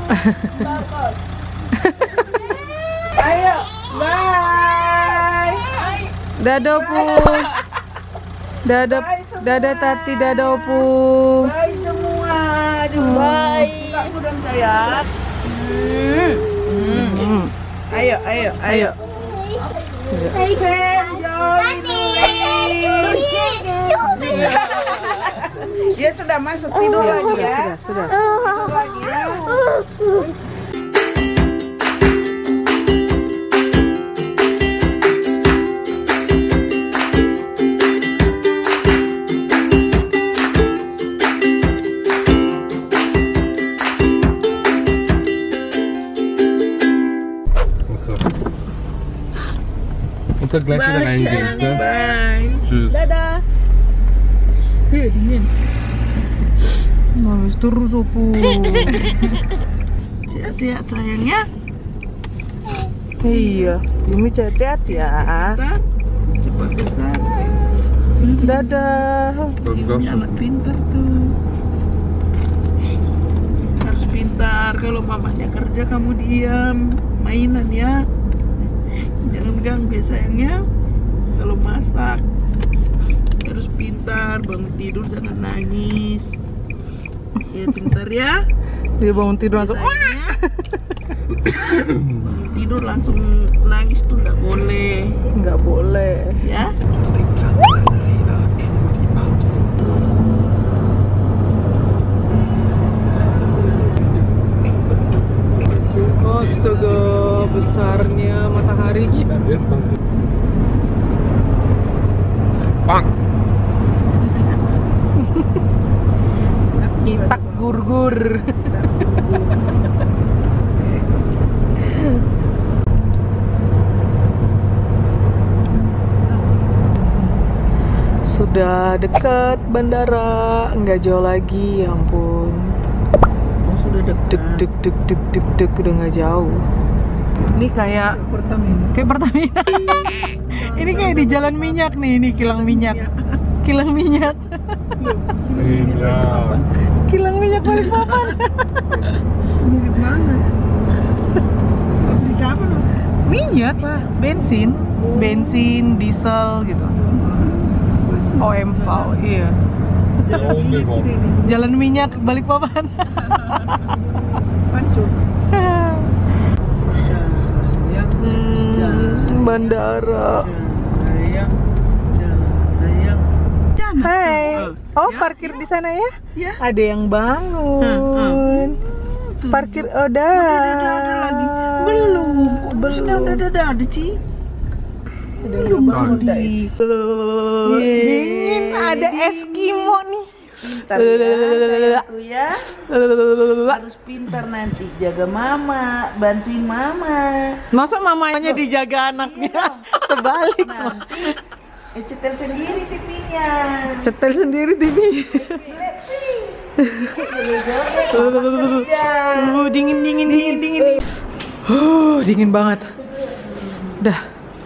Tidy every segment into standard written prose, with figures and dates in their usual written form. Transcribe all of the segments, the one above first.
Ayo, bye. Dadah Pu. Dadah Tati, dadah Pu. Bye semua. Aduh, Bye. buka aku dong sayang. Ayo. Sam, dia sudah masuk tidur lagi ya. Sudah. Tidur lagi ya. Unter gleich wieder reingehen. Ne? Bye. Tschüss. Dadah. Dingin. Nangis terus Pu. Sehat-sehat sayangnya. Iya, Yumi sehat ya. Ntar cepat besar. Dadah. Bagus. Ini anak pintar tuh. Harus pintar. Kalau mamanya kerja kamu diam, mainan ya. Jangan ganggu ya sayangnya. Kalau masak harus pintar. Bangun tidur jangan nangis. Ya pintar ya. Dia bangun tidur langsung. Sayangnya. Bangun tidur langsung nangis tuh nggak boleh. Nggak boleh. Ya. Astaga, besarnya mataharinya. Bang. Itak gur-gur. Sudah dekat bandara, nggak jauh lagi, ya ampun. Sudah Dek, udah nggak jauh. Ini kayak Pertamina. Ini kayak di jalan minyak nih, ini kilang minyak. Kilang minyak. Iya. Kilang minyak Balikpapan. Mirip banget. Pabrik apa loh? Minyak, Pak. Bensin, diesel gitu. OMV, iya. Jalan minyak Balikpapan. Pancur. Bandara. Hai. Oh, parkir di sana ya? Ya. Ada yang bangun. Parkir Ada lagi. Belum. Sudah udah ada Ci. Belum bangun, di. Dingin, ada Eskimo nih. Pintar ya, sayangku ya. Harus pintar nanti jaga mama, bantuin mama. Masa mamanya dijaga anaknya? Terbalik. Nanti cetel sendiri TV-nya. Cetel sendiri TV. Dingin. Dingin banget. Dah.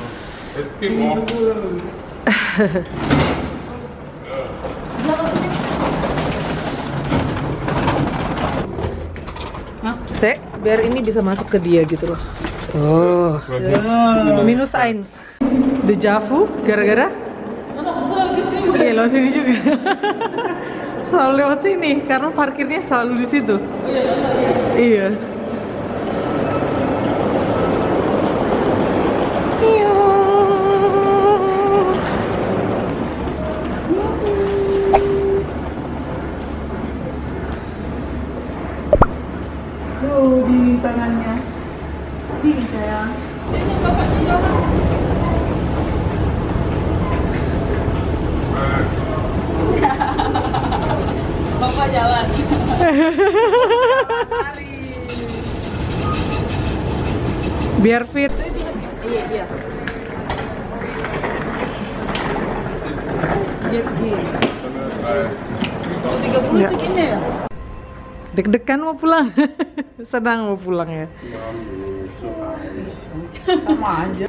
Biar ini bisa masuk ke dia gitu loh. Oh. Minus 1. Dejavu gara-gara? Iya, lewat sini juga. Selalu lewat sini karena parkirnya selalu di situ. Iya. Tuh di tangannya. Dingin sayang. Bapak jalan. Biar fit. Iya. Oh, 30 Ya. ceknya ya? Deg-degan mau pulang. Senang mau pulang ya. Sama aja.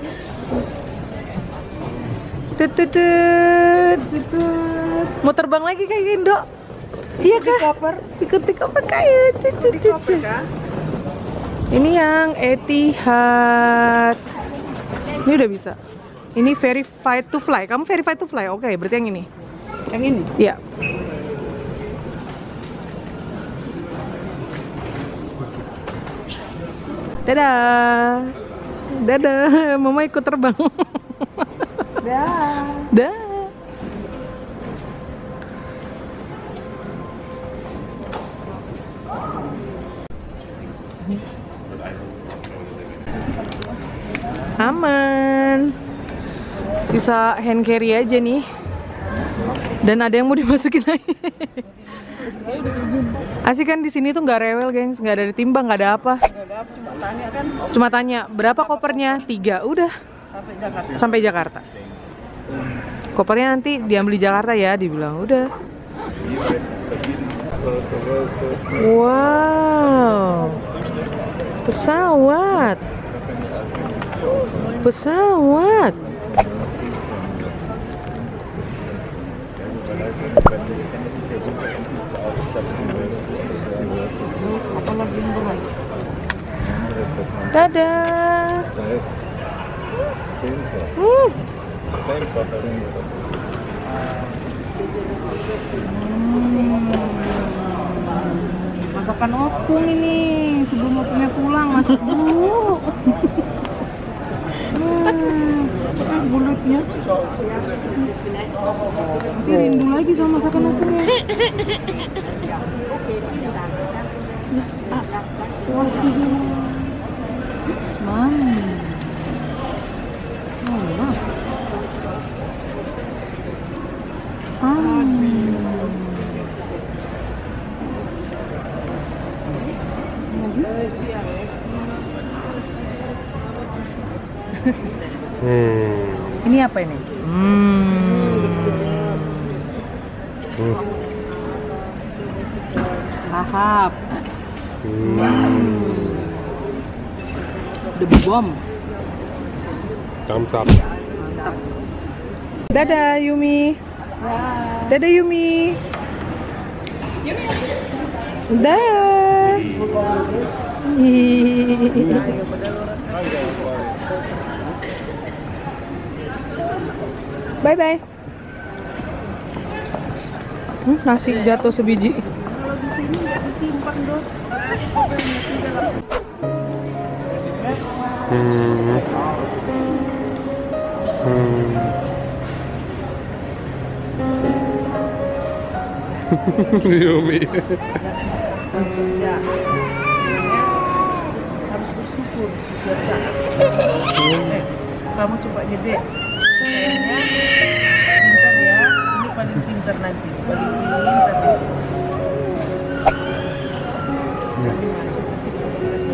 Tutut. Mau terbang lagi kayak Indo. Iya Di kah? koper. Ikut di koper kayak Di koper kah? Ini yang Etihad. Ini udah bisa. Ini verified to fly. Kamu verified to fly? Oke, berarti yang ini. Yang ini? Iya. Dadah. Dadah, Mama ikut terbang. Dah. Dah. Aman. Sisa hand carry aja nih. Dan ada yang mau dimasukin lagi. Asik kan di sini tuh nggak rewel, gengs. Nggak ada ditimbang, nggak ada apa. Cuma tanya kan Cuma tanya, berapa kopernya? 3, udah. sampai Jakarta. Sampai Jakarta. Kopernya nanti diambil di Jakarta ya, dibilang. Udah. Wow. Pesawat. Pesawat. Dadah. Masakan opung ini sebelum opungnya pulang, masak dulu. Mulutnya. Nanti rindu lagi sama masakan opungnya. Ini apa ini? Lahap. The bomb. Thumbs up. Dadah Yumi. Dadah Yumi. Dah. Bye bye. Nasi jatuh sebiji. Yumi. Ya. Harus bersyukur setiap saat. Kamu coba jedek. Kayaknya pintar ya. Ini paling pintar nanti. Paling pintar. Kami masuk nanti kamu kasih.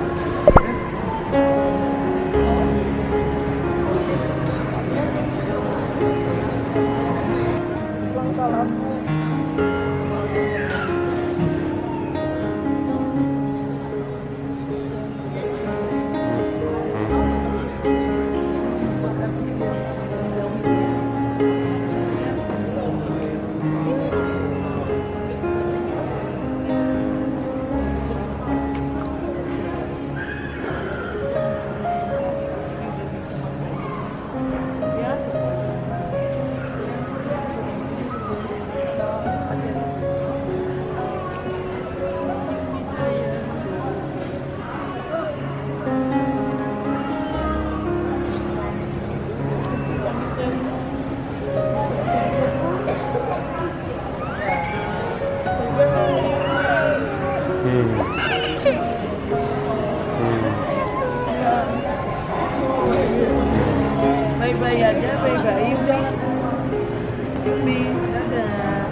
Bye-bye aja, bye-bye udah. Yumi, dadah.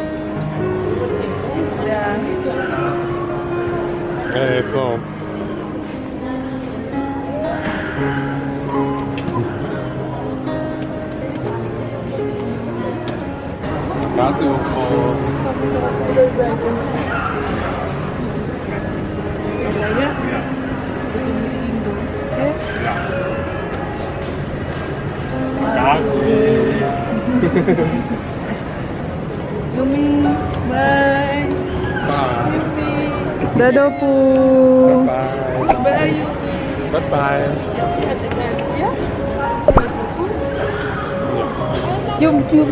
Dadah. It's home. Kasih untuk Yumi, bye. Bye. Yumi. Dadah. Dadah Opung. Bye. Bye Yumi. Bye bye. Sehat ya sayang ya. Cium, cium.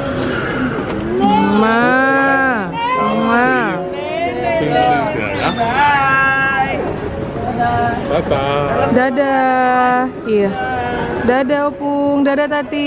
Ma. Indonesia ya. Bye. Bye bye. Dadah. Iya. Dadah Opung, dadah Tati.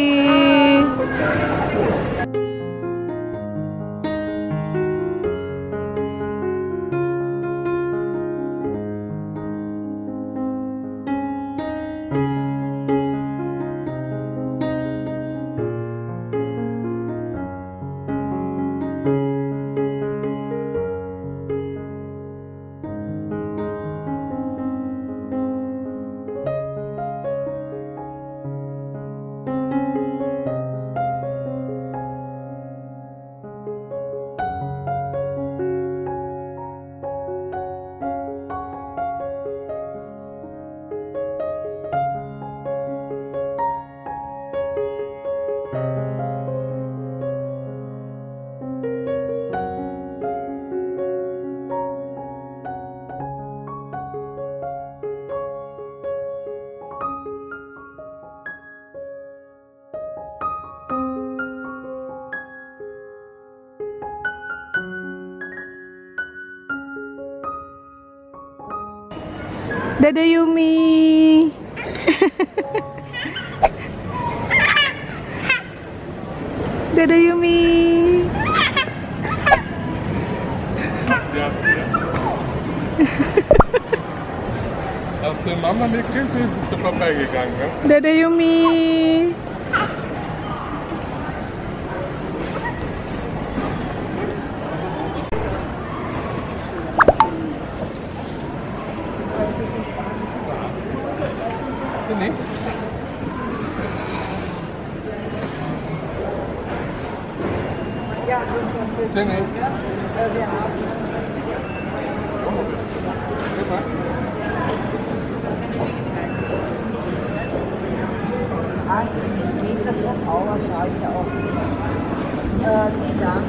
Dadah Yumi. Dadah Yumi. Ja, ja. Als de Mama nicht gesehen, bist du vorbeigegangen, ne? Dadah Yumi. Sini. Sini. Coba. Geht das vom Auerschalter aus nicht? Die Dame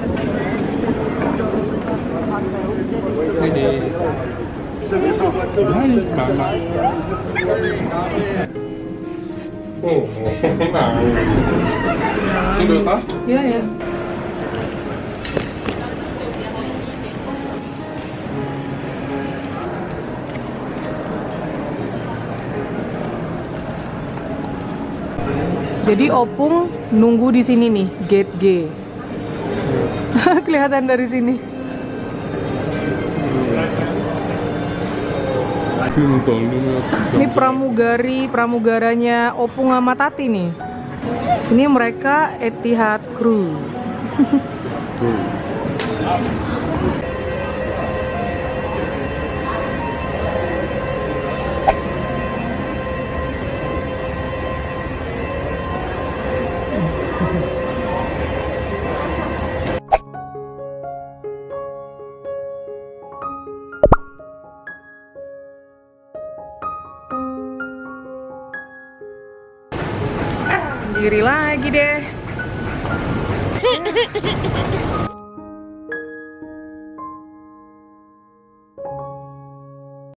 Sini. Nein, Mama. Oh, nah. Ini tak? Ya ya. Jadi Opung nunggu di sini nih, gate G. Kelihatan dari sini. Ini pramugaranya Opung sama Tati nih. Ini mereka Etihad Crew. Sendiri lagi deh.